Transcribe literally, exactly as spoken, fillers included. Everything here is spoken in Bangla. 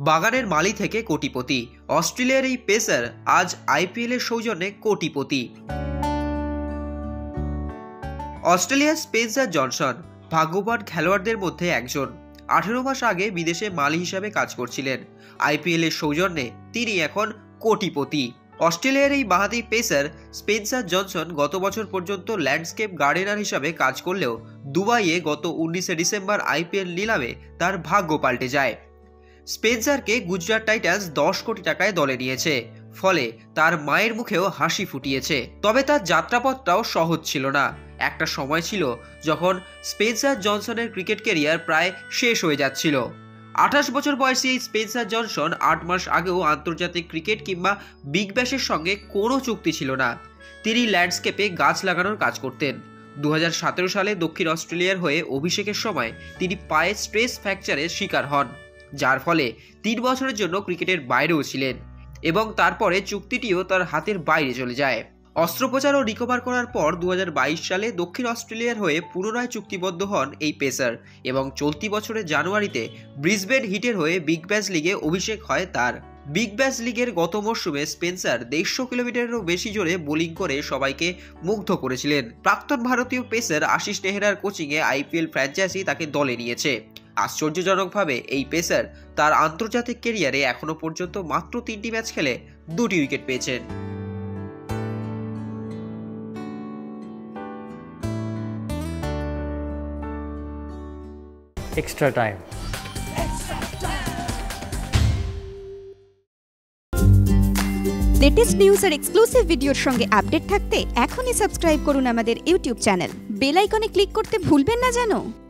বাগানের মালি থেকে কোটিপতি, অস্ট্রেলিয়ার এই পেসার আজ আইপিএল এর সৌজন্যে কোটিপতি। অস্ট্রেলিয়ার স্পেন্সার জনসন ভাগ্যবান খেলোয়াড়দের মধ্যে একজন। আঠেরো মাস আগে বিদেশে মালি হিসাবে কাজ করছিলেন। আইপিএল এর সৌজন্যে তিনি এখন কোটিপতি। অস্ট্রেলিয়ার এই বাঁহাতি পেসার স্পেন্সার জনসন গত বছর পর্যন্ত ল্যান্ডস্কেপ গার্ডেনার হিসাবে কাজ করলেও দুবাইয়ে গত উনিশে ডিসেম্বর আইপিএল নিলামে তার ভাগ্য পাল্টে যায়। স্পেন্সারকে গুজরাট টাইটান্স দশ কোটি টাকায় দলে নিয়েছে, ফলে তার মায়ের মুখেও হাসি ফুটিয়েছে। তবে তার যাত্রাপথটাও সহজ ছিল না। একটা সময় ছিল যখন স্পেন্সার জনসনের ক্রিকেট ক্যারিয়ার প্রায় শেষ হয়ে যাচ্ছিল। আঠাশ বছর বয়সী এই স্পেন্সার জনসন আট মাস আগেও আন্তর্জাতিক ক্রিকেট কিংবা বিগ ব্যাশের সঙ্গে কোনো চুক্তি ছিল না। তিনি ল্যান্ডস্কেপে গাছ লাগানোর কাজ করতেন। দু হাজার সতেরো সালে দক্ষিণ অস্ট্রেলিয়ার হয়ে অভিষেকের সময় তিনি পায়ে স্ট্রেস ফ্র্যাকচারের শিকার হন, যার ফলে তিন বছরের জন্য ক্রিকেটের বাইরেও ছিলেন এবং তারপরে চুক্তিটিও তার হাতের বাইরে চলে যায়। অস্ত্রোপচার ও রিকভার করার পর দু হাজার বাইশ সালে দক্ষিণ অস্ট্রেলিয়ার হয়ে পুনরায় চুক্তিবদ্ধ হন এই পেসার এবং চলতি বছরের জানুয়ারিতে ব্রিসবেন হিটের হয়ে বিগ ব্যাশ লিগে অভিষেক হয় তার। বিগ ব্যাশ লিগের গত মরশুমে স্পেন্সার দেড়শো কিলোমিটারেরও বেশি জোরে বোলিং করে সবাইকে মুগ্ধ করেছিলেন। প্রাক্তন ভারতীয় পেসার আশিস নেহরার কোচিংয়ে আইপিএল ফ্র্যাঞ্চাইজি তাকে দলে নিয়েছে। আশ্চর্যজনকভাবে এই পেসার তার আন্তর্জাতিক ক্যারিয়ারে এখনো পর্যন্ত মাত্র তিনটি ম্যাচ খেলে দুটি উইকেট পেয়েছেন। Extra time. লেটেস্ট নিউজ আর এক্সক্লুসিভ ভিডিওর সঙ্গে আপডেট থাকতে এখনই সাবস্ক্রাইব করুন আমাদের ইউটিউব চ্যানেল। বেল আইকনে ক্লিক করতে ভুলবেন না যেন।